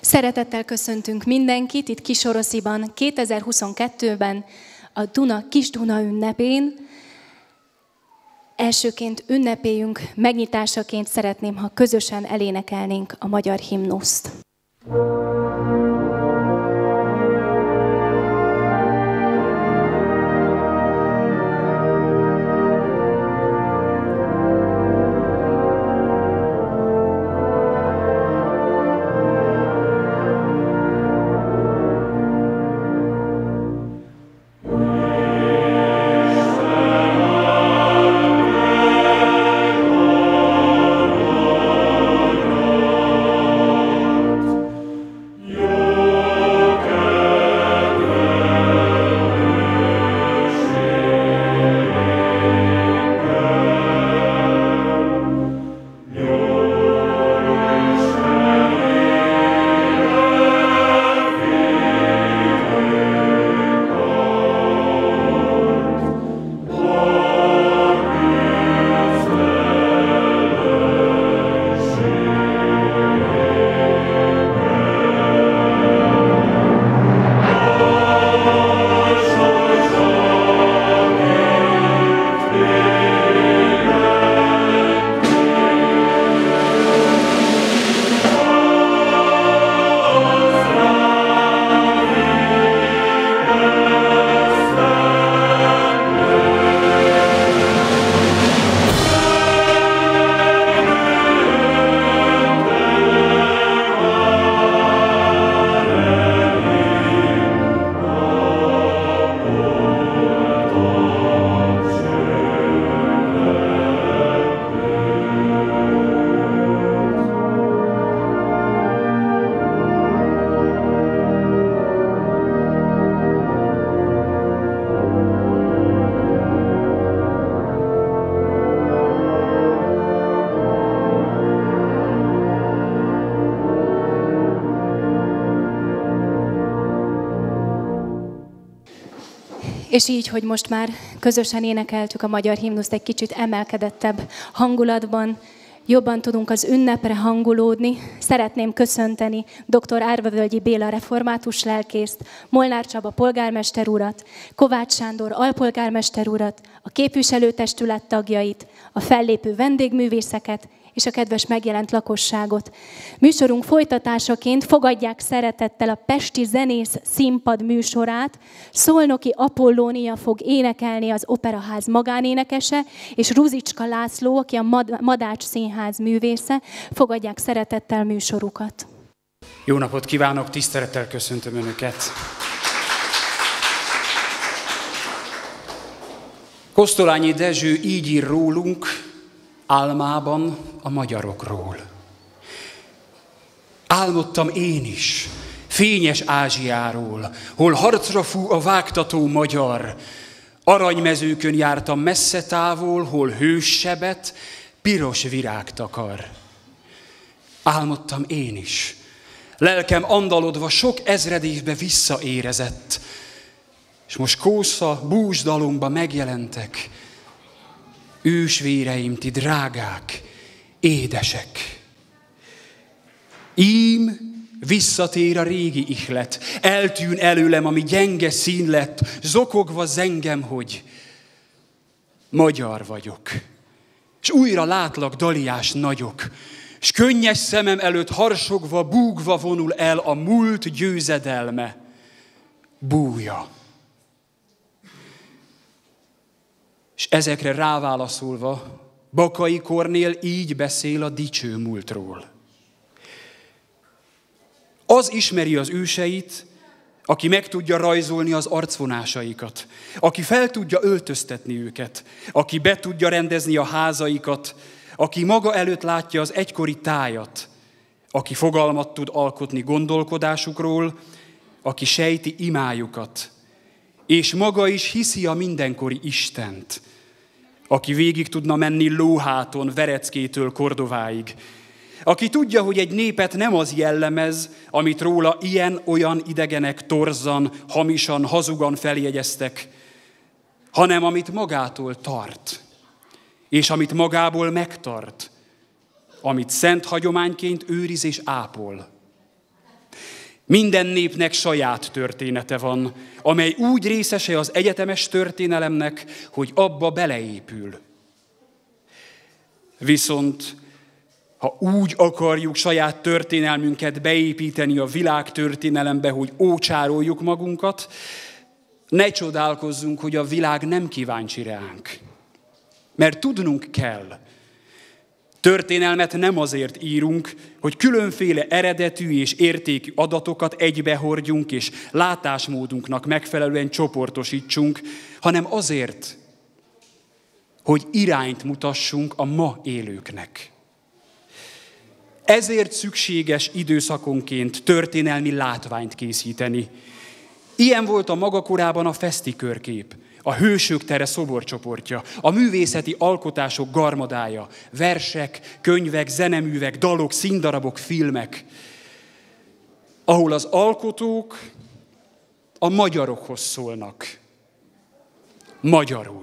Szeretettel köszöntünk mindenkit itt Kisorosziban 2022-ben a Kis Duna ünnepén. Elsőként ünnepeljünk, megnyitásaként szeretném, ha közösen elénekelnénk a magyar himnuszt. És így, hogy most már közösen énekeltük a magyar himnuszt egy kicsit emelkedettebb hangulatban, jobban tudunk az ünnepre hangulódni. Szeretném köszönteni dr. Árvavölgyi Béla református lelkészt, Molnár Csaba polgármester urat, Kovács Sándor alpolgármester urat, a képviselőtestület tagjait, a fellépő vendégművészeket és a kedves megjelent lakosságot. Műsorunk folytatásaként fogadják szeretettel a Pesti Zenész Színpad műsorát. Szolnoki Apollónia fog énekelni, az Operaház magánénekese, és Ruzicska László, aki a Madács Színház művésze, fogadják szeretettel műsorukat. Jó napot kívánok, tisztelettel köszöntöm Önöket! Kosztolányi Dezső így ír rólunk, álmában a magyarokról. Álmodtam én is, fényes Ázsiáról, hol harcra fú a vágtató magyar. Aranymezőkön jártam messze távol, hol hős sebet, piros virág takar. Álmodtam én is, lelkem andalodva sok ezred évbe visszaérezett, és most kósza, búsdalomba megjelentek, ősvéreim, ti drágák, édesek. Ím visszatér a régi ihlet, eltűn előlem, ami gyenge szín lett, zokogva zengem, hogy magyar vagyok. És újra látlak, daliás nagyok, s könnyes szemem előtt harsogva, búgva vonul el a múlt győzedelme, búja. És ezekre ráválaszolva, Bakai Kornél így beszél a dicső múltról. Az ismeri az őseit, aki meg tudja rajzolni az arcvonásaikat, aki fel tudja öltöztetni őket, aki be tudja rendezni a házaikat, aki maga előtt látja az egykori tájat, aki fogalmat tud alkotni gondolkodásukról, aki sejti imájukat, és maga is hiszi a mindenkori Istent, aki végig tudna menni lóháton Vereckétől Kordováig, aki tudja, hogy egy népet nem az jellemez, amit róla ilyen-olyan idegenek torzan, hamisan, hazugan feljegyeztek, hanem amit magától tart, és amit magából megtart, amit szent hagyományként őriz és ápol. Minden népnek saját története van, amely úgy részese az egyetemes történelemnek, hogy abba beleépül. Viszont ha úgy akarjuk saját történelmünket beépíteni a világ történelembe, hogy ócsároljuk magunkat, ne csodálkozzunk, hogy a világ nem kíváncsi ránk. Mert tudnunk kell, történelmet nem azért írunk, hogy különféle eredetű és értékű adatokat egybehordjunk és látásmódunknak megfelelően csoportosítsunk, hanem azért, hogy irányt mutassunk a ma élőknek. Ezért szükséges időszakonként történelmi látványt készíteni. Ilyen volt a maga korában a Feszti körkép, a Hősök tere szoborcsoportja, a művészeti alkotások garmadája, versek, könyvek, zeneművek, dalok, színdarabok, filmek, ahol az alkotók a magyarokhoz szólnak. Magyarul.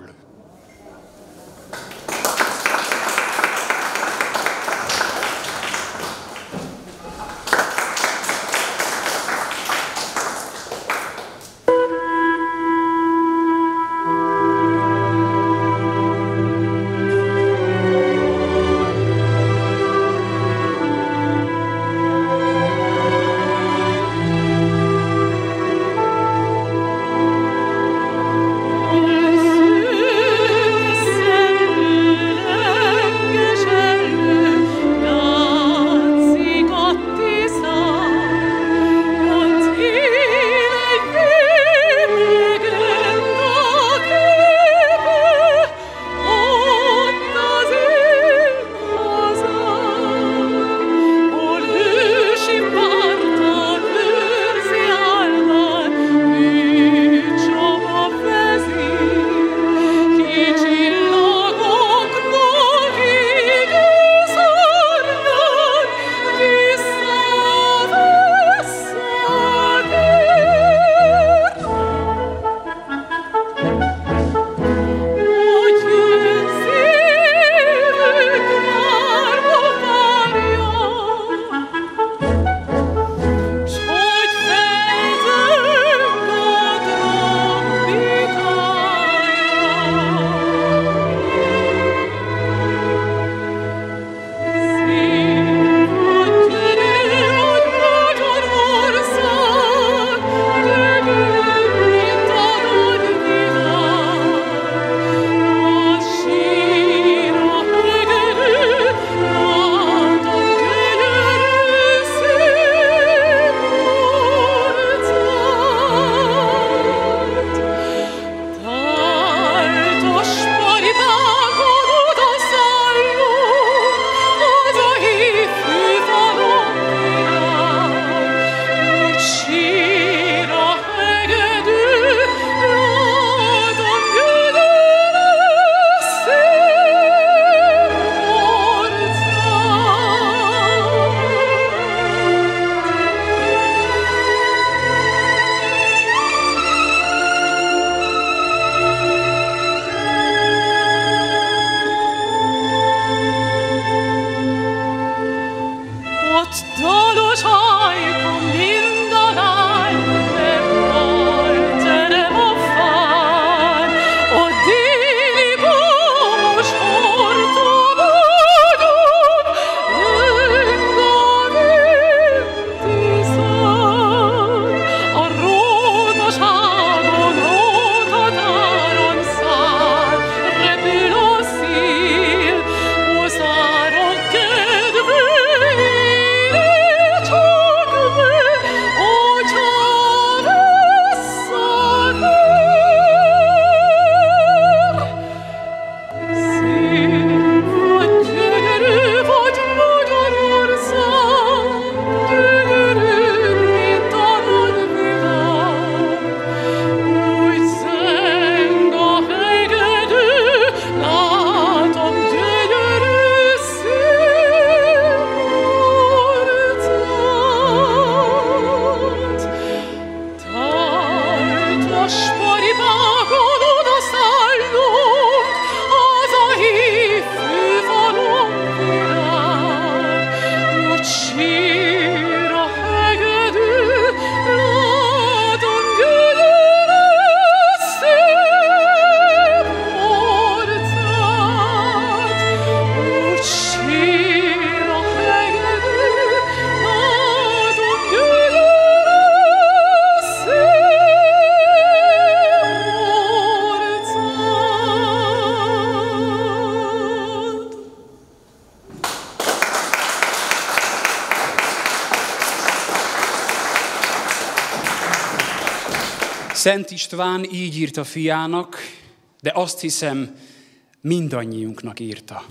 Szent István így írta fiának, de azt hiszem, mindannyiunknak írta.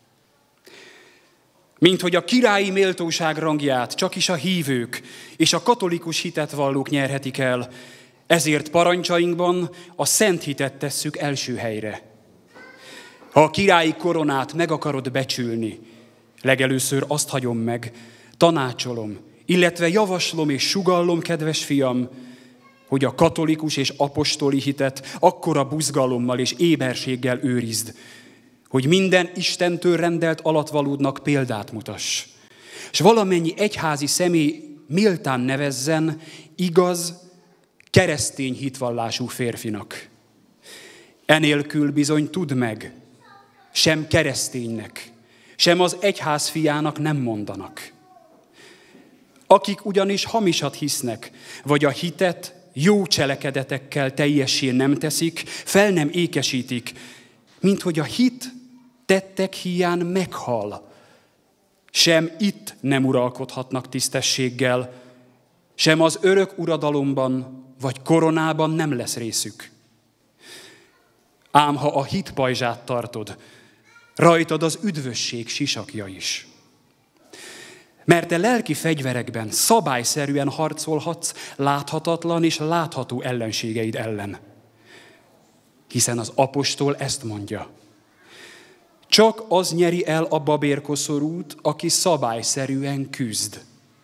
Mint hogy a királyi méltóság rangját csak is a hívők és a katolikus hitet vallók nyerhetik el, ezért parancsainkban a szent hitet tesszük első helyre. Ha a királyi koronát meg akarod becsülni, legelőször azt hagyom meg, tanácsolom, illetve javaslom és sugallom, kedves fiam, hogy a katolikus és apostoli hitet akkora buzgalommal és éberséggel őrizd, hogy minden Istentől rendelt alatvalódnak példát mutass, és valamennyi egyházi személy méltán nevezzen igaz, keresztény hitvallású férfinak. Enélkül bizony tudd meg, sem kereszténynek, sem az egyház fiának nem mondanak. Akik ugyanis hamisat hisznek, vagy a hitet jó cselekedetekkel teljessé nem teszik, fel nem ékesítik, mint hogy a hit tettek híján meghal. Sem itt nem uralkodhatnak tisztességgel, sem az örök uradalomban vagy koronában nem lesz részük. Ám ha a hit pajzsát tartod, rajtad az üdvösség sisakja is. Mert te lelki fegyverekben szabályszerűen harcolhatsz láthatatlan és látható ellenségeid ellen. Hiszen az apostol ezt mondja. Csak az nyeri el a babérkoszorút, aki szabályszerűen küzd.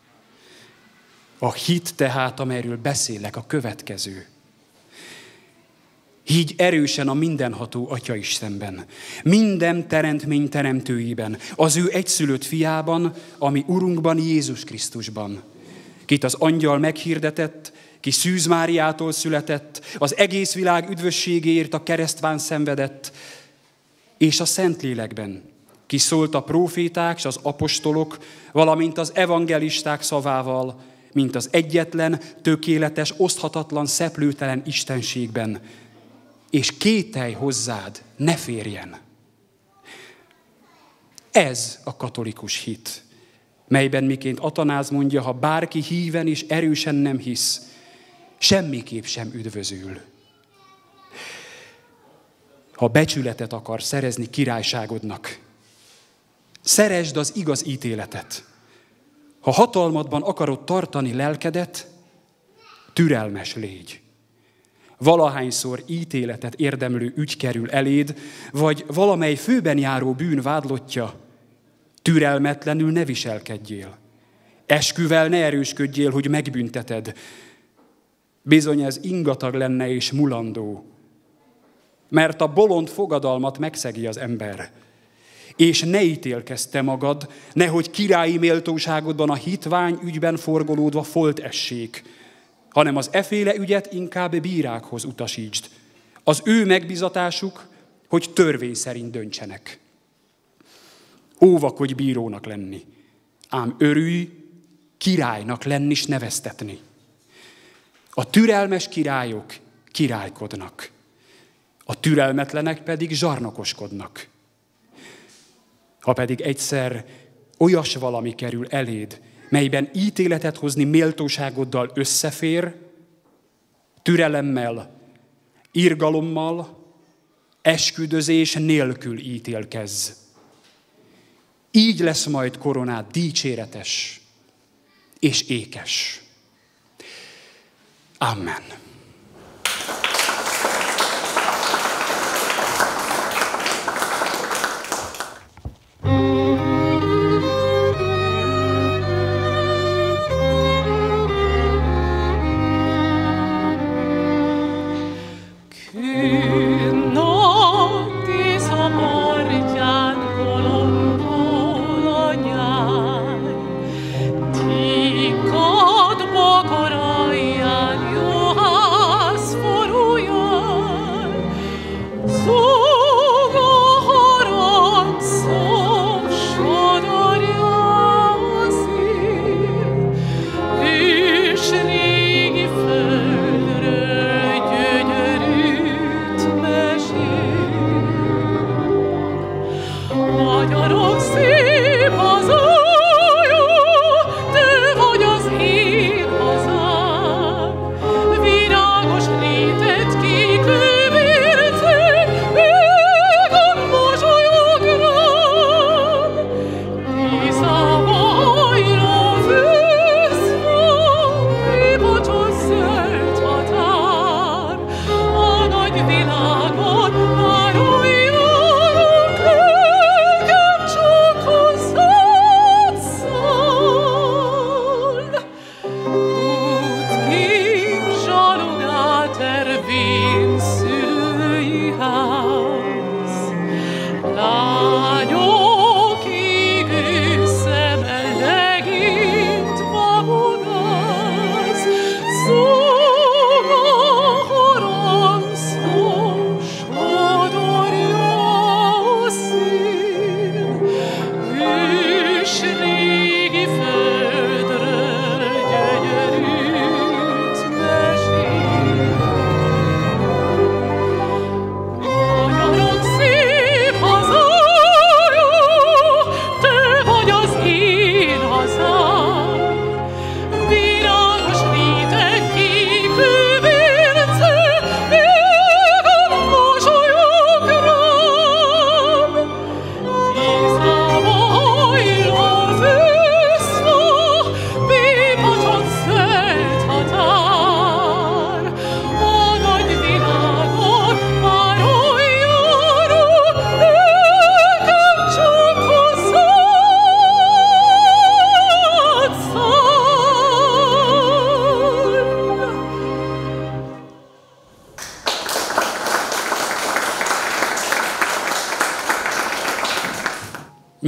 A hit tehát, amelyről beszélek, a következő. Higgy erősen a mindenható Atyaisten, minden teremtmény teremtőiben, az ő egyszülött fiában, ami Urunkban, Jézus Krisztusban, kit az angyal meghirdetett, ki Szűz Máriától született, az egész világ üdvösségéért a keresztván szenvedett, és a Szentlélekben, ki szólt a próféták és az apostolok, valamint az evangelisták szavával, mint az egyetlen, tökéletes, oszthatatlan, szeplőtelen istenségben, és kételj hozzád ne férjen. Ez a katolikus hit, melyben miként Atanáz mondja, ha bárki híven és erősen nem hisz, semmiképp sem üdvözül. Ha becsületet akar szerezni királyságodnak, szeresd az igaz ítéletet. Ha hatalmadban akarod tartani lelkedet, türelmes légy. Valahányszor ítéletet érdemlő ügy kerül eléd, vagy valamely főben járó bűn vádlottja, türelmetlenül ne viselkedjél. Esküvel ne erősködjél, hogy megbünteted. Bizony ez ingatag lenne és mulandó, mert a bolond fogadalmat megszegi az ember. És ne ítélkezz te magad, nehogy királyi méltóságodban a hitvány ügyben forgolódva folt essék, hanem az eféle ügyet inkább bírákhoz utasítsd. Az ő megbizatásuk, hogy törvény szerint döntsenek. Óvakodj bírónak lenni, ám örülj királynak lenni s neveztetni. A türelmes királyok királykodnak, a türelmetlenek pedig zsarnokoskodnak. Ha pedig egyszer olyas valami kerül eléd, melyben ítéletet hozni méltóságoddal összefér, türelemmel, irgalommal, esküdözés nélkül ítélkezz. Így lesz majd koronád dicséretes és ékes. Amen. Ti kod bogorajan juha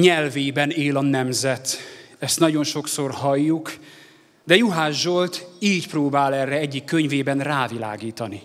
nyelvében él a nemzet. Ezt nagyon sokszor halljuk, de Juhász Zsolt így próbál erre egyik könyvében rávilágítani.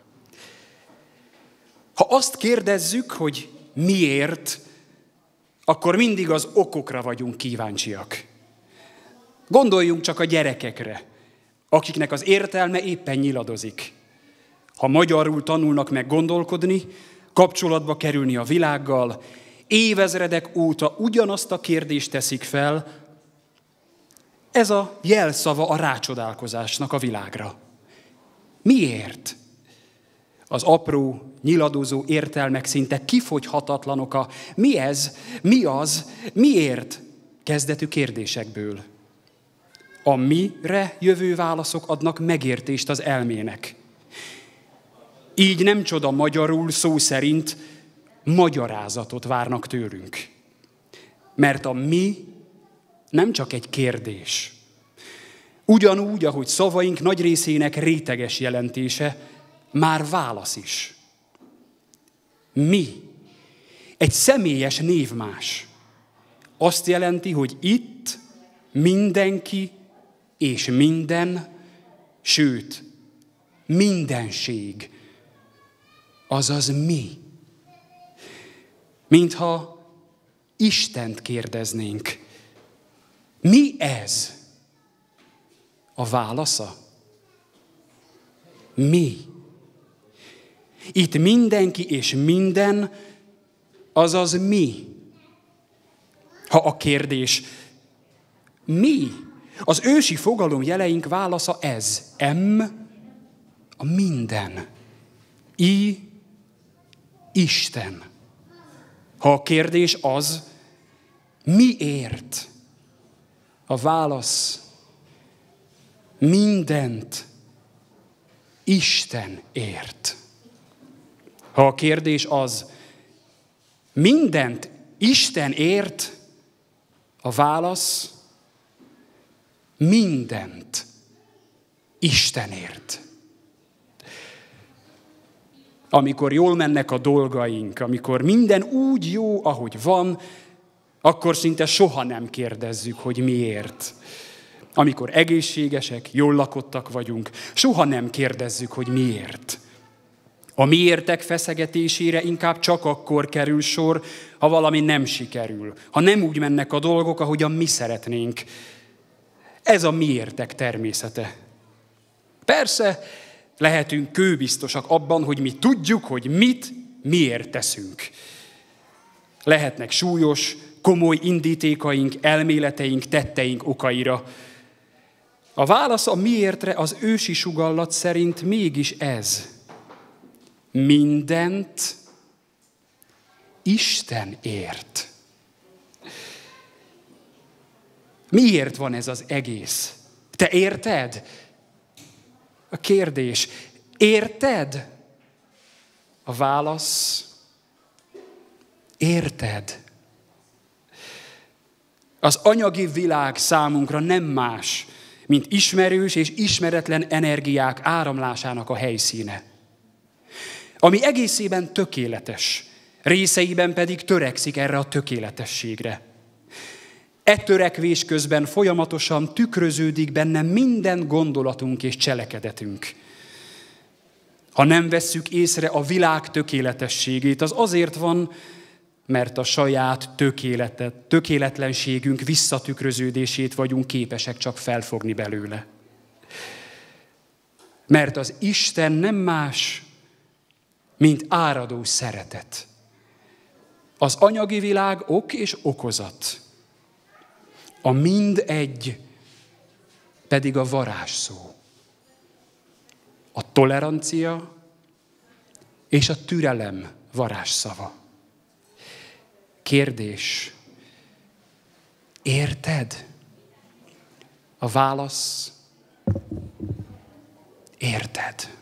Ha azt kérdezzük, hogy miért, akkor mindig az okokra vagyunk kíváncsiak. Gondoljunk csak a gyerekekre, akiknek az értelme éppen nyiladozik. Ha magyarul tanulnak meg gondolkodni, kapcsolatba kerülni a világgal, évezredek óta ugyanazt a kérdést teszik fel, ez a jelszava a rácsodálkozásnak a világra. Miért? Az apró, nyiladozó értelmek szinte kifogyhatatlanok a mi ez, mi az, miért kezdetű kérdésekből. A mire jövő válaszok adnak megértést az elmének. Így nem csoda magyarul szó szerint magyarázatot várnak tőlünk. Mert a mi nem csak egy kérdés. Ugyanúgy, ahogy szavaink nagy részének réteges jelentése, már válasz is. Mi? Egy személyes névmás. Azt jelenti, hogy itt mindenki és minden, sőt, mindenség, azaz mi. Mintha Istent kérdeznénk. Mi ez? A válasza? Mi? Itt mindenki és minden, azaz mi. Ha a kérdés mi? Az ősi fogalom jeleink válasza ez. A minden. Isten. Ha a kérdés az, miért? A válasz mindent Istenért. Ha a kérdés az, mindent Istenért, a válasz mindent Istenért. Amikor jól mennek a dolgaink, amikor minden úgy jó, ahogy van, akkor szinte soha nem kérdezzük, hogy miért. Amikor egészségesek, jól lakottak vagyunk, soha nem kérdezzük, hogy miért. A miértek feszegetésére inkább csak akkor kerül sor, ha valami nem sikerül, ha nem úgy mennek a dolgok, ahogyan mi szeretnénk. Ez a miértek természete. Persze, lehetünk kőbiztosak abban, hogy mi tudjuk, hogy mit, miért teszünk. Lehetnek súlyos, komoly indítékaink, elméleteink, tetteink okaira. A válasz a miértre az ősi sugallat szerint mégis ez. Mindent Istenért. Miért van ez az egész? Te érted? A kérdés, érted? A válasz, érted. Az anyagi világ számunkra nem más, mint ismerős és ismeretlen energiák áramlásának a helyszíne. Ami egészében tökéletes, részeiben pedig törekszik erre a tökéletességre. E törekvés közben folyamatosan tükröződik benne minden gondolatunk és cselekedetünk. Ha nem vesszük észre a világ tökéletességét, az azért van, mert a saját tökéletlenségünk visszatükröződését vagyunk képesek csak felfogni belőle. Mert az Isten nem más, mint áradó szeretet. Az anyagi világ ok és okozat. A mindegy pedig a varázsszó. A tolerancia és a türelem varázsszava. Kérdés, érted? A válasz, érted.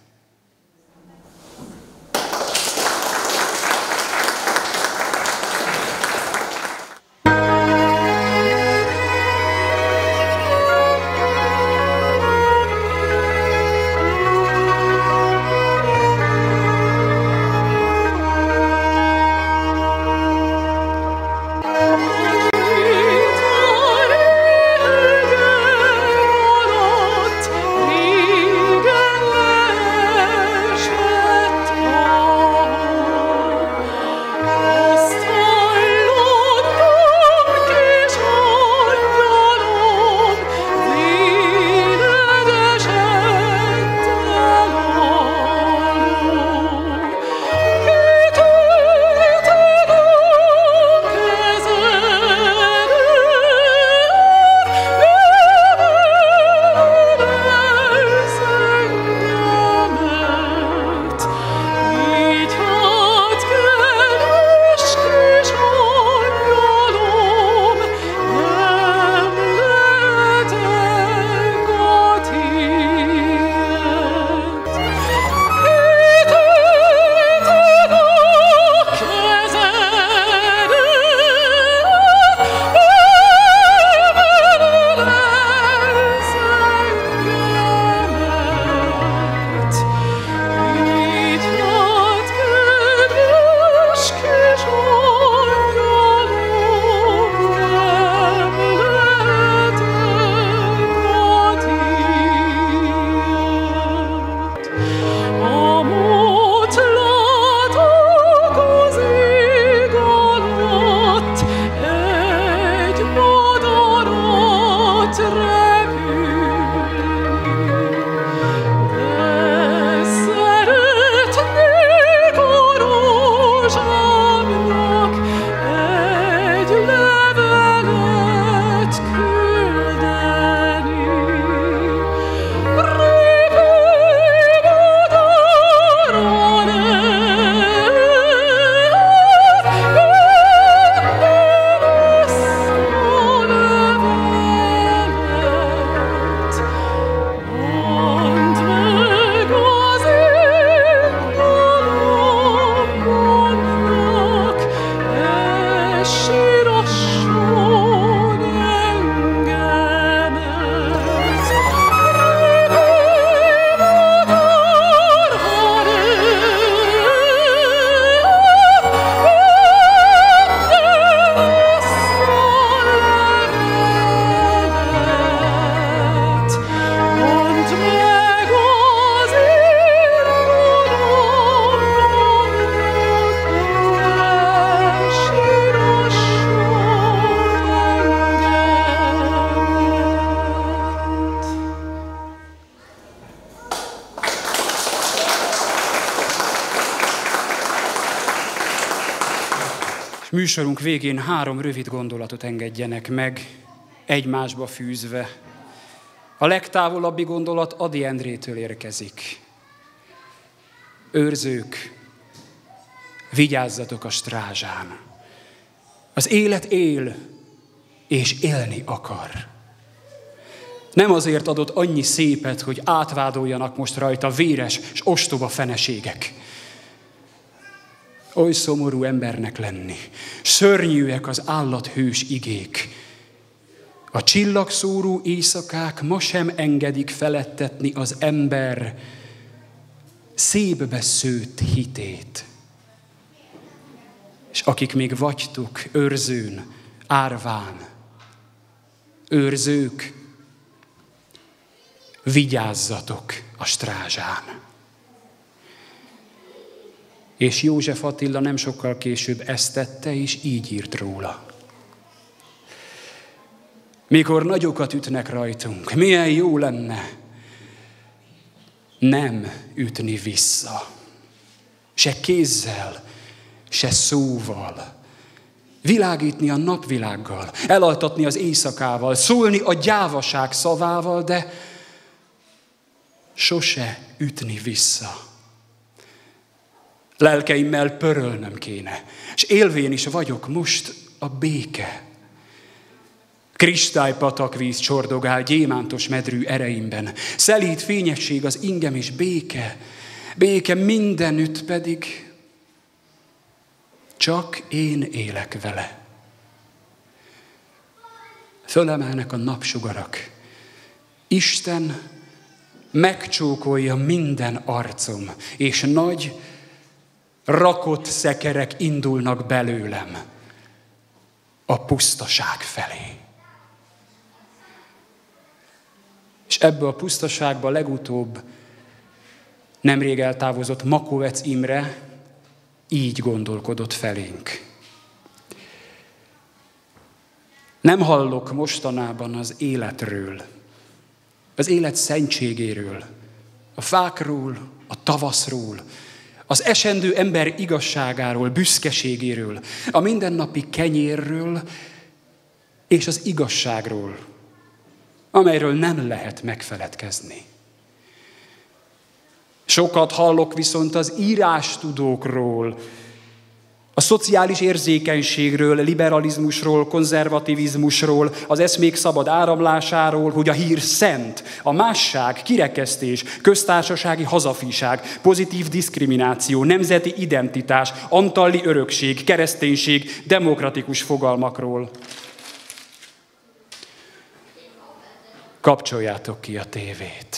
Műsorunk végén 3 rövid gondolatot engedjenek meg, egymásba fűzve. A legtávolabbi gondolat Ady Endrétől érkezik. Őrzők, vigyázzatok a strázsán. Az élet él, és élni akar. Nem azért adott annyi szépet, hogy átvádoljanak most rajta véres és ostoba feneségek. Oly szomorú embernek lenni, szörnyűek az állathős igék. A csillagszóró éjszakák ma sem engedik feledtetni az ember szépbe szőtt hitét. És akik még vagytok őrzőn, árván, őrzők, vigyázzatok a strázsán. És József Attila nem sokkal később ezt tette, és így írt róla. Mikor nagyokat ütnek rajtunk, milyen jó lenne nem ütni vissza. Se kézzel, se szóval. Világítni a napvilággal, elaltatni az éjszakával, szólni a gyávaság szavával, de sose ütni vissza. Lelkeimmel pörölnöm kéne, és élvén is vagyok most a béke. Kristálypatakvíz csordogál gyémántos medrű ereimben, szelíd fényesség az ingem és béke, béke mindenütt pedig csak én élek vele. Fölemelnek a napsugarak. Isten megcsókolja minden arcom, és nagy, rakott szekerek indulnak belőlem a pusztaság felé. És ebbe a pusztaságba legutóbb nemrég eltávozott Makovec Imre így gondolkodott felénk. Nem hallok mostanában az életről, az élet szentségéről, a fákról, a tavaszról, az esendő ember igazságáról, büszkeségéről, a mindennapi kenyérről és az igazságról, amelyről nem lehet megfeledkezni. Sokat hallok viszont az írástudókról, a szociális érzékenységről, liberalizmusról, konzervativizmusról, az eszmék szabad áramlásáról, hogy a hír szent, a másság, kirekesztés, köztársasági hazafiság, pozitív diszkrimináció, nemzeti identitás, antalli örökség, kereszténység, demokratikus fogalmakról. Kapcsoljátok ki a tévét.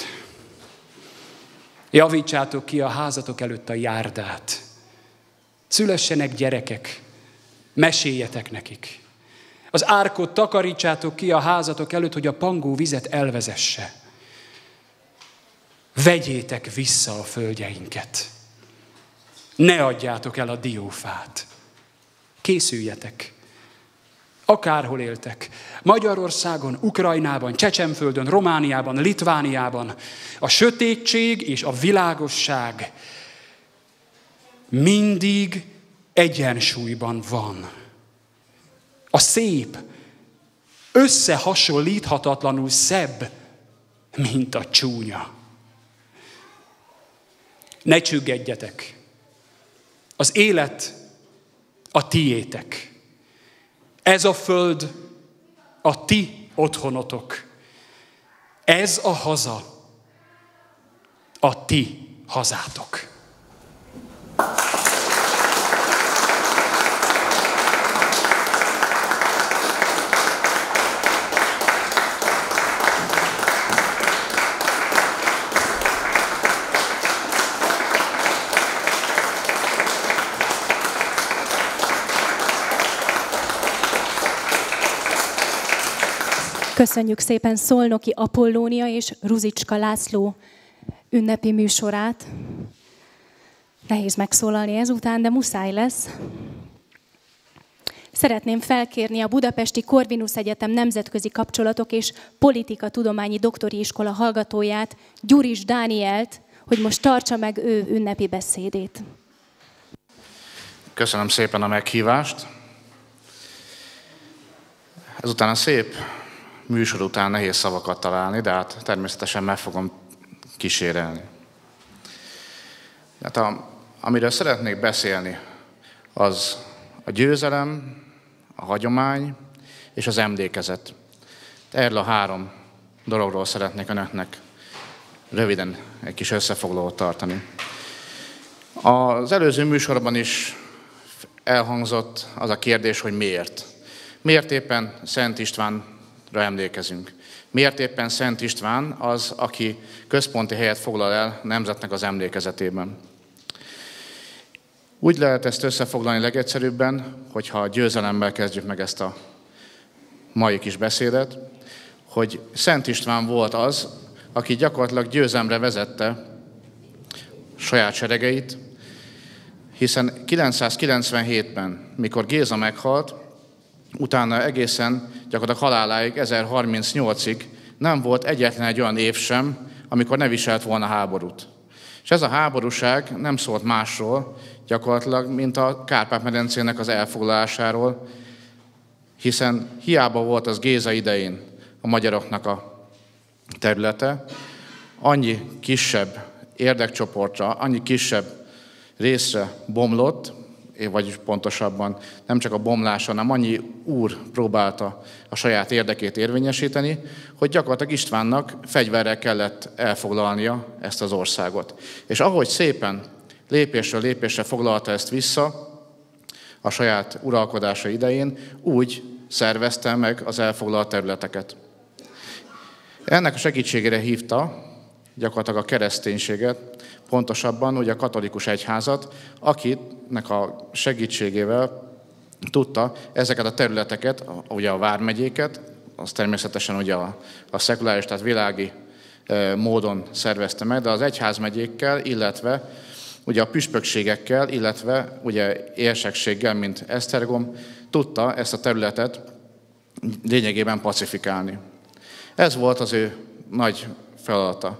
Javítsátok ki a házatok előtt a járdát. Szülessenek gyerekek, meséljetek nekik. Az árkot takarítsátok ki a házatok előtt, hogy a pangó vizet elvezesse. Vegyétek vissza a földjeinket. Ne adjátok el a diófát. Készüljetek. Akárhol éltek. Magyarországon, Ukrajnában, Csecsenföldön, Romániában, Litvániában. A sötétség és a világosság mindig egyensúlyban van. A szép összehasonlíthatatlanul szebb, mint a csúnya. Ne csüggedjetek. Az élet a tiétek. Ez a föld a ti otthonotok. Ez a haza a ti hazátok. Köszönjük szépen Szolnoki Apollónia és Ruzicska László ünnepi műsorát. Nehéz megszólalni ezután, de muszáj lesz. Szeretném felkérni a Budapesti Corvinus Egyetem Nemzetközi Kapcsolatok és Politika Tudományi Doktori Iskola hallgatóját, Gyuris Dánielt, hogy most tartsa meg ő ünnepi beszédét. Köszönöm szépen a meghívást. Ezután a szép műsor után nehéz szavakat találni, de hát természetesen meg fogom kísérelni. Hát amiről szeretnék beszélni, az a győzelem, a hagyomány és az emlékezet. Erről a 3 dologról szeretnék önöknek röviden egy kis összefoglalót tartani. Az előző műsorban is elhangzott az a kérdés, hogy miért. Miért éppen Szent Istvánra emlékezünk? Miért éppen Szent István az, aki központi helyet foglal el nemzetnek az emlékezetében? Úgy lehet ezt összefoglalni legegyszerűbben, hogyha a győzelemmel kezdjük meg ezt a mai kis beszédet, hogy Szent István volt az, aki gyakorlatilag győzelemre vezette saját seregeit, hiszen 997-ben, mikor Géza meghalt, utána egészen gyakorlatilag haláláig, 1038-ig nem volt egyetlen egy olyan év sem, amikor ne viselt volna háborút. És ez a háborúság nem szólt másról, gyakorlatilag, mint a Kárpát-medencének az elfoglalásáról, hiszen hiába volt az Géza idején a magyaroknak a területe, annyi kisebb érdekcsoportra, annyi kisebb részre bomlott, vagyis pontosabban nem csak a bomlás, hanem annyi úr próbálta a saját érdekét érvényesíteni, hogy gyakorlatilag Istvánnak fegyverrel kellett elfoglalnia ezt az országot. És ahogy szépen lépésről lépésre foglalta ezt vissza a saját uralkodása idején, úgy szervezte meg az elfoglalt területeket. Ennek a segítségére hívta gyakorlatilag a kereszténységet, pontosabban ugye a katolikus egyházat, akinek a segítségével tudta ezeket a területeket, ugye a vármegyéket, az természetesen ugye a szekuláris, tehát világi módon szervezte meg, de az egyházmegyékkel, illetve ugye a püspökségekkel, illetve ugye érsekséggel, mint Esztergom, tudta ezt a területet lényegében pacifikálni. Ez volt az ő nagy feladata.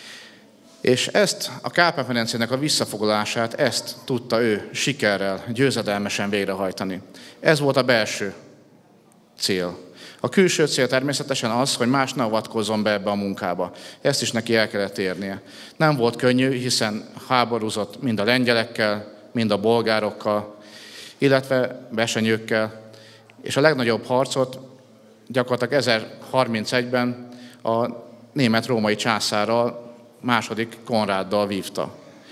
És ezt a Kárpát-medencének a visszafoglalását, ezt tudta ő sikerrel, győzedelmesen végrehajtani. Ez volt a belső cél. A külső cél természetesen az, hogy más ne avatkozzon be ebbe a munkába. Ezt is neki el kellett érnie. Nem volt könnyű, hiszen háborúzott mind a lengyelekkel, mind a bolgárokkal, illetve besenyőkkel, és a legnagyobb harcot gyakorlatilag 1031-ben a német-római császárral, második Konráddal vívta.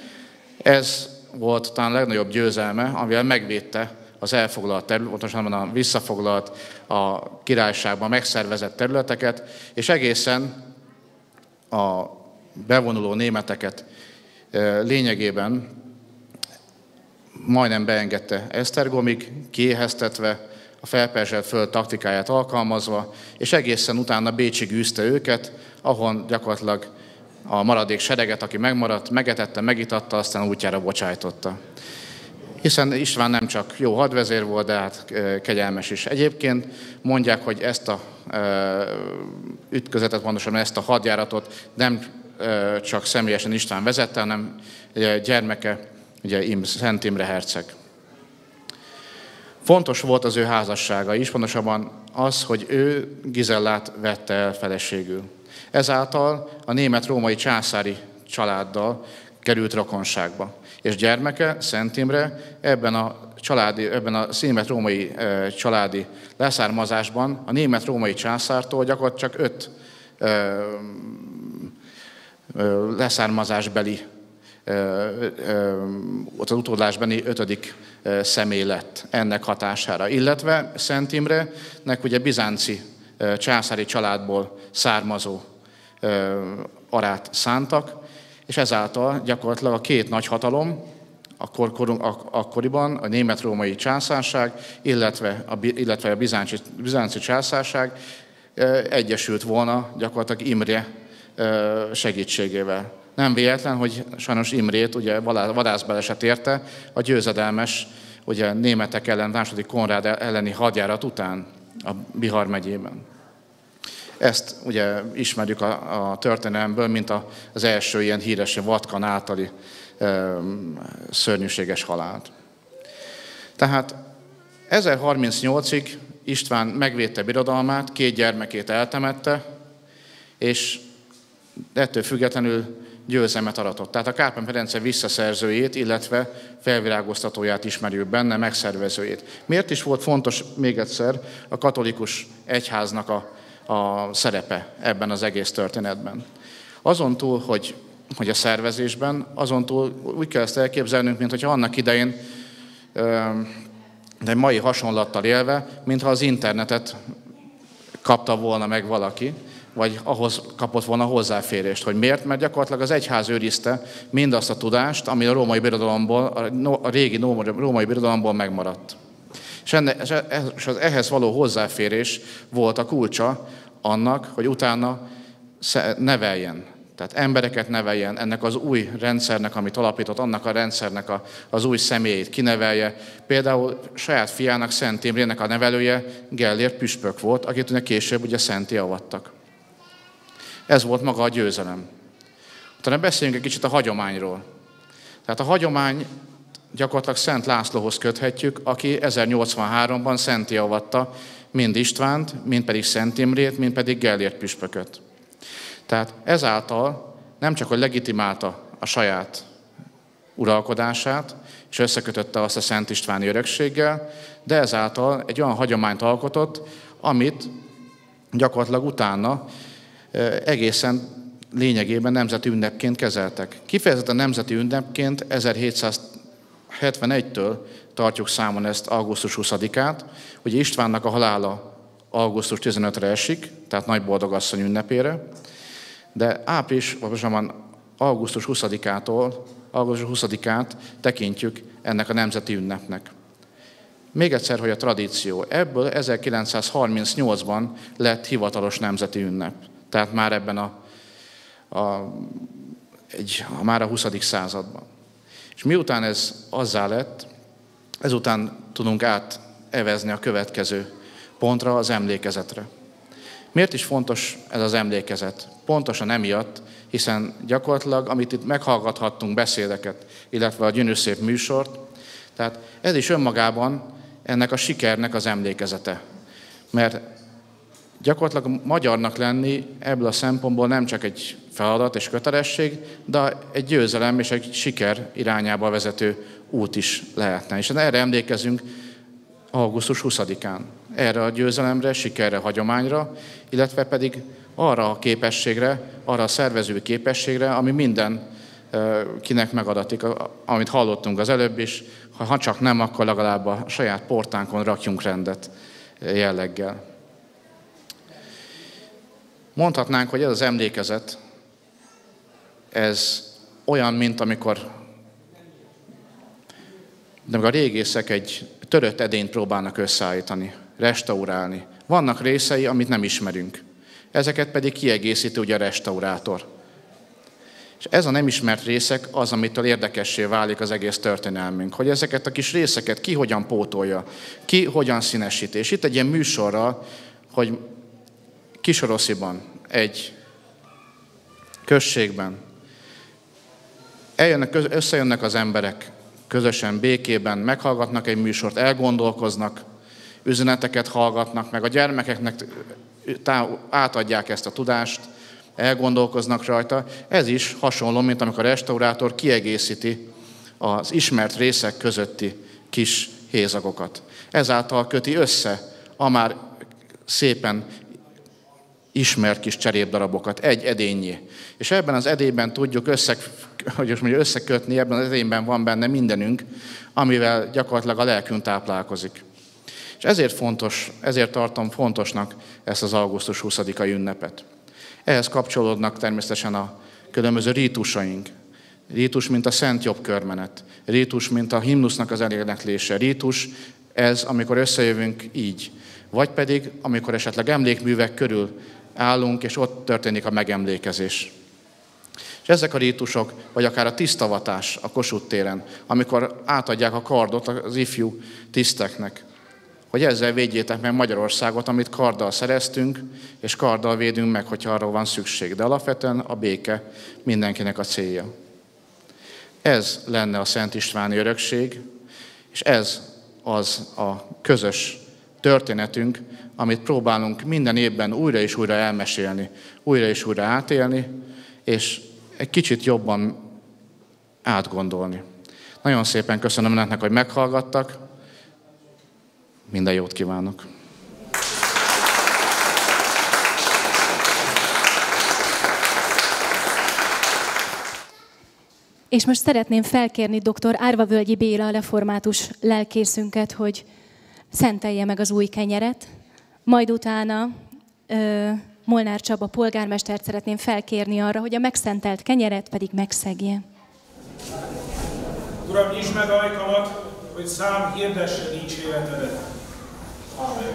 Ez volt talán a legnagyobb győzelme, amivel megvédte az elfoglalt területet, pontosabban a visszafoglalt, a királyságban megszervezett területeket, és egészen a bevonuló németeket lényegében majdnem beengedte Esztergomig, kiéheztetve, a felperzselt föld taktikáját alkalmazva, és egészen utána Bécsig űzte őket, ahol gyakorlatilag a maradék sereget, aki megmaradt, megetette, megitatta, aztán útjára bocsájtotta. Hiszen István nem csak jó hadvezér volt, de hát kegyelmes is. Egyébként mondják, hogy ezt a ütközetet, pontosan ezt a hadjáratot nem csak személyesen István vezette, hanem gyermeke, ugye Szent Imre herceg. Fontos volt az ő házassága is, pontosabban az, hogy ő Gizellát vette el feleségül. Ezáltal a német-római császári családdal került rokonságba. És gyermeke, Szent Imre, ebben a német-római családi leszármazásban a német-római császártól gyakorlatilag csak 5 leszármazásbeli, az utódlásbeni 5. személy lett ennek hatására. Illetve Szent Imrenek ugye bizánci császári családból származó arát szántak, és ezáltal gyakorlatilag a 2 nagy hatalom, akkoriban a német-római császárság, illetve a bizánci császárság egyesült volna gyakorlatilag Imre segítségével. Nem véletlen, hogy sajnos Imrét ugye vadászbaleset érte a győzedelmes ugye németek ellen, második Konrád elleni hadjárat után a Bihar megyében. Ezt ugye ismerjük a történelemből, mint az első ilyen híres Vatkan általi szörnyűséges halált. Tehát 1038-ig István megvédte birodalmát, 2 gyermekét eltemette, és ettől függetlenül győzelmet aratott. Tehát a Kárpát-medence visszaszerzőjét, illetve felvirágoztatóját ismerjük benne, megszervezőjét. Miért is volt fontos még egyszer a katolikus egyháznak a szerepe ebben az egész történetben? Azon túl, hogy a szervezésben, azon túl úgy kell ezt elképzelnünk, mint hogyha annak idején, de mai hasonlattal élve, mintha az internetet kapta volna meg valaki, vagy ahhoz kapott volna hozzáférést. Hogy miért? Mert gyakorlatilag az egyház őrizte mindazt a tudást, ami a régi római birodalomból megmaradt. És az ehhez való hozzáférés volt a kulcsa annak, hogy utána neveljen. Tehát embereket neveljen, ennek az új rendszernek, amit alapított, annak a rendszernek az új személyét kinevelje. Például saját fiának, Szent Imrének a nevelője Gellért püspök volt, akit ugye később ugye szentté avattak. Ez volt maga a győzelem. Utána beszéljünk egy kicsit a hagyományról. Tehát a hagyomány gyakorlatilag Szent Lászlóhoz köthetjük, aki 1083-ban szentté avatta mind Istvánt, mind pedig Szent Imrét, mind pedig Gellért püspököt. Tehát ezáltal nem csak hogy legitimálta a saját uralkodását, és összekötötte azt a Szent Istváni örökséggel, de ezáltal egy olyan hagyományt alkotott, amit gyakorlatilag utána egészen lényegében nemzeti ünnepként kezeltek. Kifejezetten nemzeti ünnepként 1771-től tartjuk számon ezt augusztus 20-át, ugye Istvánnak a halála augusztus 15-re esik, tehát Nagy Boldogasszony ünnepére, de augusztus 20-át tekintjük ennek a nemzeti ünnepnek. Még egyszer, hogy a tradíció. Ebből 1938-ban lett hivatalos nemzeti ünnep. Tehát már ebben már a 20. században. És miután ez azzá lett, ezután tudunk átevezni a következő pontra, az emlékezetre. Miért is fontos ez az emlékezet? Pontosan emiatt, hiszen gyakorlatilag, amit itt meghallgathattunk, beszédeket, illetve a gyönyörűszép műsort, tehát ez is önmagában ennek a sikernek az emlékezete. Mert gyakorlatilag magyarnak lenni ebből a szempontból nem csak egy feladat és kötelesség, de egy győzelem és egy siker irányába vezető út is lehetne. És erre emlékezünk augusztus 20-án. Erre a győzelemre, sikerre, hagyományra, illetve pedig arra a képességre, arra a szervező képességre, ami mindenkinek megadatik, amit hallottunk az előbb is, ha csak nem, akkor legalább a saját portánkon rakjunk rendet jelleggel. Mondhatnánk, hogy ez az emlékezet, ez olyan, mint amikor a régészek egy törött edényt próbálnak összeállítani, restaurálni. Vannak részei, amit nem ismerünk. Ezeket pedig kiegészíti ugye a restaurátor. És ez a nem ismert részek az, amitől érdekessé válik az egész történelmünk. Hogy ezeket a kis részeket ki hogyan pótolja, ki hogyan színesíti. És itt egy ilyen műsorral, hogy Kisorosziban, egy községben összejönnek az emberek közösen, békében, meghallgatnak egy műsort, elgondolkoznak, üzeneteket hallgatnak, meg a gyermekeknek átadják ezt a tudást, elgondolkoznak rajta. Ez is hasonló, mint amikor a restaurátor kiegészíti az ismert részek közötti kis hézagokat. Ezáltal köti össze a már szépen ismert kis cserépdarabokat egy edényé. És ebben az edényben tudjuk összekötni, ebben az edényben van benne mindenünk, amivel gyakorlatilag a lelkünk táplálkozik. És ezért tartom fontosnak ezt az augusztus 20-ai ünnepet. Ehhez kapcsolódnak természetesen a különböző rítusaink. Rítus, mint a Szent Jobbkörmenet. Rítus, mint a himnusznak az eléneklése. Rítus, ez, amikor összejövünk így. Vagy pedig, amikor esetleg emlékművek körül állunk, és ott történik a megemlékezés. És ezek a rítusok, vagy akár a tisztavatás a Kossuth téren, amikor átadják a kardot az ifjú tiszteknek, hogy ezzel védjétek meg Magyarországot, amit karddal szereztünk, és karddal védünk meg, hogyha arról van szükség. De alapvetően a béke mindenkinek a célja. Ez lenne a Szent Istváni örökség, és ez az a közös történetünk, amit próbálunk minden évben újra és újra elmesélni, újra és újra átélni, és egy kicsit jobban átgondolni. Nagyon szépen köszönöm önöknek, hogy meghallgattak. Minden jót kívánok! És most szeretném felkérni dr. Árvavölgyi Béla, a református lelkészünket, hogy szentelje meg az új kenyeret. Majd utána Molnár Csaba polgármestert szeretném felkérni arra, hogy a megszentelt kenyeret pedig megszegje. Uram, nyisd meg ajkamat, hogy szám hirdesse dicséretedet. Amen.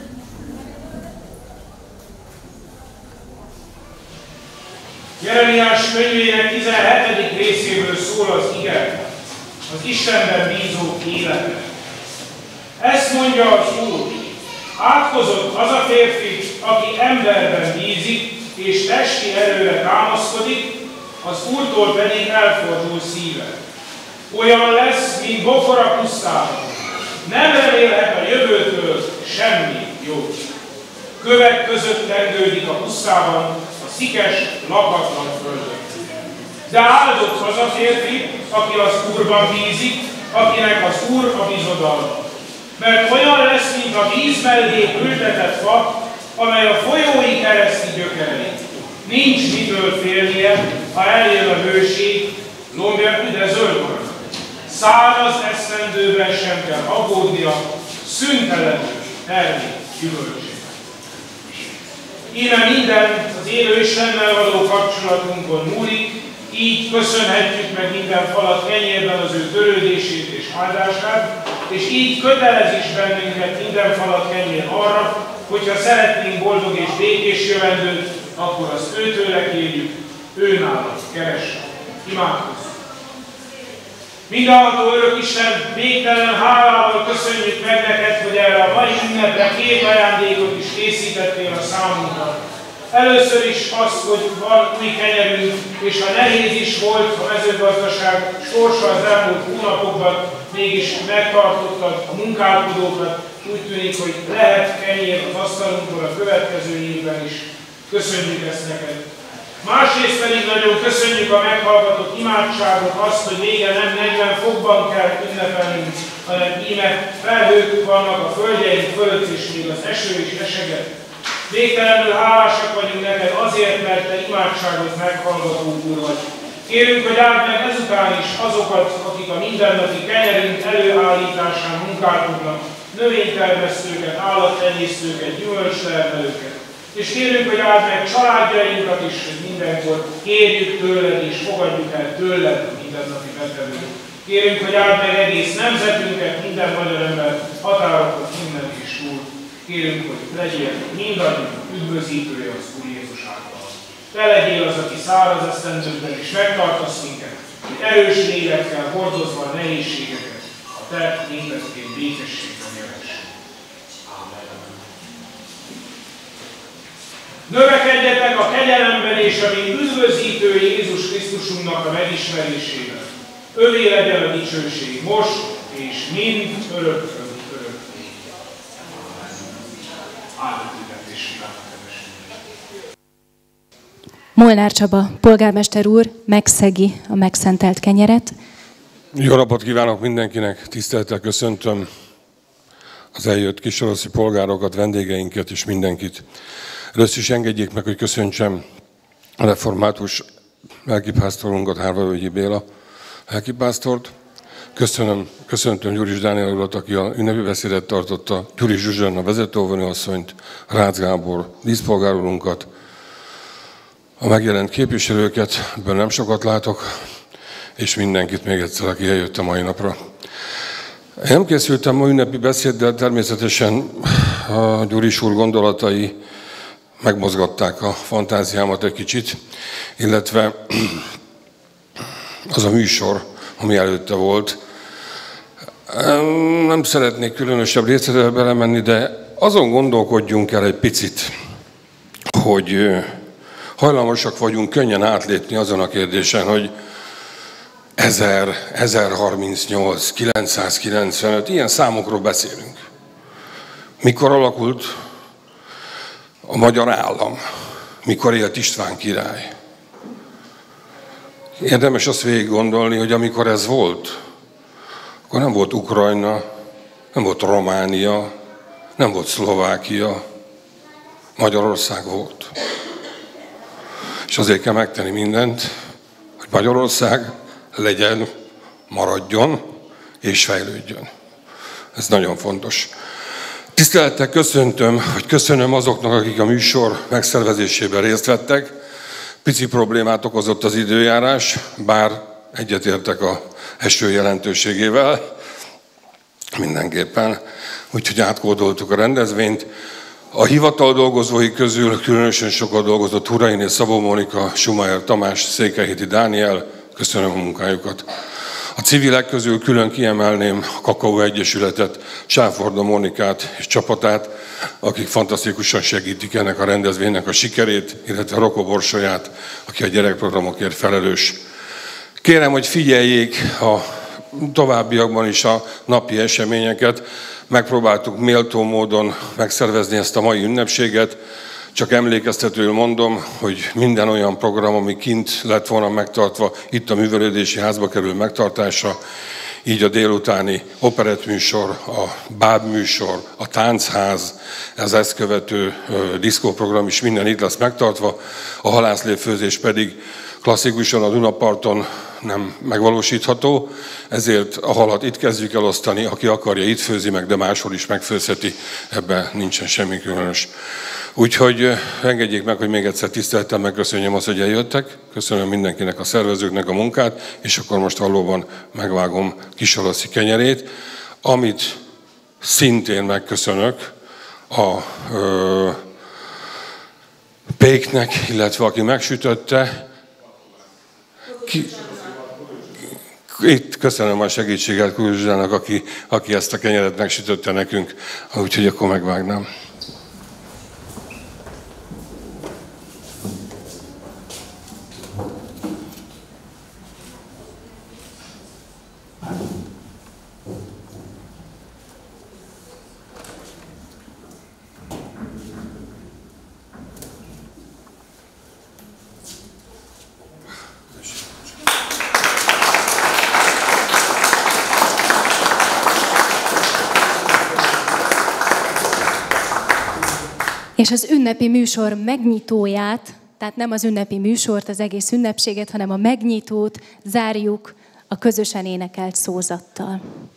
Jeremiás könyvének 17. részéből szól az ige, az Istenben bízók élete. Ezt mondja az Úr: átkozott az a férfi, aki emberben bízik, és testi erőre támaszkodik, az Úrtól pedig elfordul szíve. Olyan lesz, mint bokor a pusztában. Nem remélhet a jövőtől semmi jót. Kövek között tengődik a pusztában, a szikes, lakatlan földön. De áldott az a férfi, aki az Úrban bízik, akinek az Úr a bizodalma. Mert olyan lesz, mint a víz mellé ültetett fa, amely a folyói kereszti gyökerei. Nincs mitől félnie, ha eljön a hőség, lombja üde zöld marad. Száraz esztendőben sem kell aggódnia, szüntelenül termék gyümölcsét. Íme minden az élő Istennel való kapcsolatunkon múlik, így köszönhetjük meg minden falat kenyérben az ő törődését és áldását, és így kötelez is bennünket minden falat kenyér arra, hogyha szeretnénk boldog és békés jövendőt, akkor azt őtőle kérjük, őnála keressük. Imádkozzunk! Mindenható örök Isten, végtelen hálával köszönjük meg neked, hogy erre a mai ünnepre 2 ajándékot is készítettél a számunkra. Először is az, hogy van új kenyerünk, és ha nehéz is volt a mezőgazdaság sorsa az elmúlt hónapokban, mégis megtartottad a munkálkodókat, úgy tűnik, hogy lehet kenyér az asztalunkon a következő évben is. Köszönjük ezt neked! Másrészt pedig nagyon köszönjük a meghallgatott imádságot, azt, hogy vége nem 40 fokban kell ünnepelnünk, hanem íme felhők vannak a földjeink fölött, és még az eső is eseget. Végtelenül hálásak vagyunk neked azért, mert te imádságot meghallgató Úr vagy. Kérünk, hogy áld meg ezután is azokat, akik a mindennapi kenyerünk előállításán munkálkodnak, növénytermesztőket, állattenyésztőket, gyümölcstermelőket. És kérünk, hogy áld meg családjainkat is, hogy mindenkor kérjük tőled és fogadjuk el tőled a mindennapi betelőt. Kérünk, hogy áld meg egész nemzetünket, minden magyar ember határokon innen és túl. Kérünk, hogy legyél mindannyiunk üdvözítője az Úr Jézus által. Te legyél az, aki száraz esztendőkben is megtartasz minket, hogy erős lélekkel hordozva a nehézségeket, a te mindezként békességben jöhess. Növekedjetek a kegyelemben és a mi üdvözítő Jézus Krisztusunknak a megismerésében. Övé legyen a dicsőség most és mind örökkön örökké. Áldott ünneplés kívánok, kedves! Molnár Csaba polgármester úr megszegi a megszentelt kenyeret. Jó napot kívánok mindenkinek, tisztelettel köszöntöm az eljött kisaroszi polgárokat, vendégeinket és mindenkit. Először is engedjék meg, hogy köszöntsem a református lelkipásztorunkat, Árvavölgyi Béla lelkipásztort. Köszöntöm Gyuris Dániel urat, aki a ünnepi beszédet tartotta, Gyuri Zsuzsanna vezetőóvónőasszonyt, Rácz Gábor díszpolgár-urunkat, a megjelent képviselőket, ebből nem sokat látok, és mindenkit még egyszer, aki eljött a mai napra. Én nem készültem ma ünnepi beszéddel, természetesen a Gyuris úr gondolatai megmozgatták a fantáziámat egy kicsit, illetve az a műsor, ami előtte volt. Nem szeretnék különösebb részletekbe belemenni, de azon gondolkodjunk el egy picit, hogy hajlamosak vagyunk könnyen átlépni azon a kérdésen, hogy 1000, 1038, 995, ilyen számokról beszélünk. Mikor alakult a magyar állam? Mikor élt István király? Érdemes azt végig gondolni, hogy amikor ez volt, akkor nem volt Ukrajna, nem volt Románia, nem volt Szlovákia, Magyarország volt. És azért kell megtenni mindent, hogy Magyarország legyen, maradjon és fejlődjön. Ez nagyon fontos. Tisztelettel köszöntöm, hogy köszönöm azoknak, akik a műsor megszervezésében részt vettek. Pici problémát okozott az időjárás, bár egyetértek az eső jelentőségével, mindenképpen. Úgyhogy átkódoltuk a rendezvényt. A hivatal dolgozói közül különösen sokat dolgozott Hurainé Szabó Mónika, Schumacher Tamás, Székelyhéti Dániel, köszönöm a munkájukat. A civilek közül külön kiemelném a Kakaó Egyesületet, Sáforda Mónikát és csapatát, akik fantasztikusan segítik ennek a rendezvénynek a sikerét, illetve Rokó Borsaját, aki a gyerekprogramokért felelős. Kérem, hogy figyeljék a továbbiakban is a napi eseményeket. Megpróbáltuk méltó módon megszervezni ezt a mai ünnepséget. Csak emlékeztetőül mondom, hogy minden olyan program, ami kint lett volna megtartva, itt a művelődési házba kerül megtartásra, így a délutáni operettműsor, a bábműsor, a táncház, ez ezt követő diszkóprogram is minden itt lesz megtartva, a halászléfőzés pedig klasszikusan a Dunaparton nem megvalósítható, ezért a halat itt kezdjük elosztani, aki akarja, itt főzi meg, de máshol is megfőzheti, ebben nincsen semmi különös. Úgyhogy engedjék meg, hogy még egyszer tisztelettel megköszönjem azt, hogy eljöttek. Köszönöm mindenkinek, a szervezőknek a munkát, és akkor most valóban megvágom Kisalaszi kenyerét, amit szintén megköszönök a Péknek, illetve aki megsütötte. Itt köszönöm a segítséget Kúzsának, aki ezt a kenyeret megsütötte nekünk, úgyhogy akkor megvágnám. És az ünnepi műsor megnyitóját, tehát nem az ünnepi műsort, az egész ünnepséget, hanem a megnyitót zárjuk a közösen énekelt szózattal.